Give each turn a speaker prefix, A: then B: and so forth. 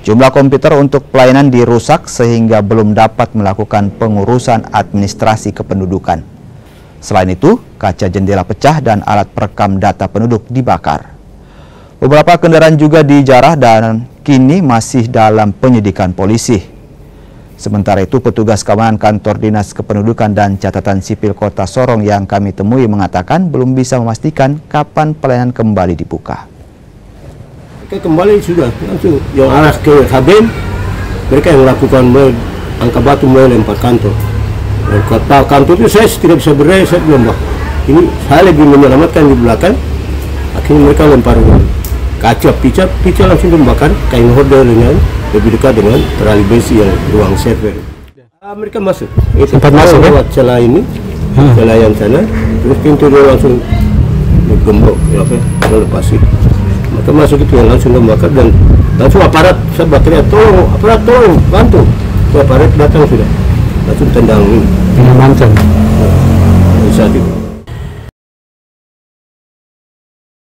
A: Jumlah komputer untuk pelayanan dirusak sehingga belum dapat melakukan pengurusan administrasi kependudukan. Selain itu, kaca jendela pecah dan alat perekam data penduduk dibakar. Beberapa kendaraan juga dijarah dan kini masih dalam penyidikan polisi. Sementara itu, petugas keamanan kantor Dinas Kependudukan dan Catatan Sipil Kota Sorong yang kami temui mengatakan belum bisa memastikan kapan pelayanan kembali dibuka.
B: Kembali sudah langsung yang arah ke Habim, mereka yang melakukan angkat batu melempar kantor. Dan kota kantor itu saya tidak bisa berdaya, saya bilang ini saya lebih menyelamatkan di belakang. Akhirnya mereka lempar kaca, pica langsung membakar kain hordel dengan lebih dekat dengan terali besi yang ruang server. Mereka masuk,
C: sempat masuk
B: lewat celah ini, celah yang sana, terus pintu dia langsung gembok, melepasi. Maka masuk itu yang langsung membakar dan langsung aparat, saya teriak tolong, aparat tolong, bantu. Aparat datang sudah, langsung tendang ini.
C: Dengan mancang.
B: Saat itu.